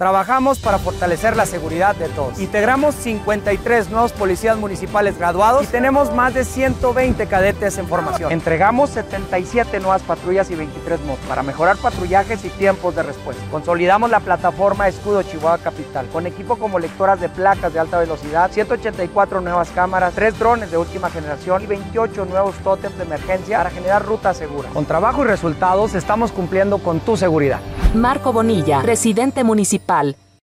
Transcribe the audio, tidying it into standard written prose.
Trabajamos para fortalecer la seguridad de todos. Integramos 53 nuevos policías municipales graduados y tenemos más de 120 cadetes en formación. Entregamos 77 nuevas patrullas y 23 motos para mejorar patrullajes y tiempos de respuesta. Consolidamos la plataforma Escudo Chihuahua Capital con equipo como lectoras de placas de alta velocidad, 184 nuevas cámaras, 3 drones de última generación y 28 nuevos tótems de emergencia para generar rutas seguras. Con trabajo y resultados estamos cumpliendo con tu seguridad. Marco Bonilla, presidente municipal.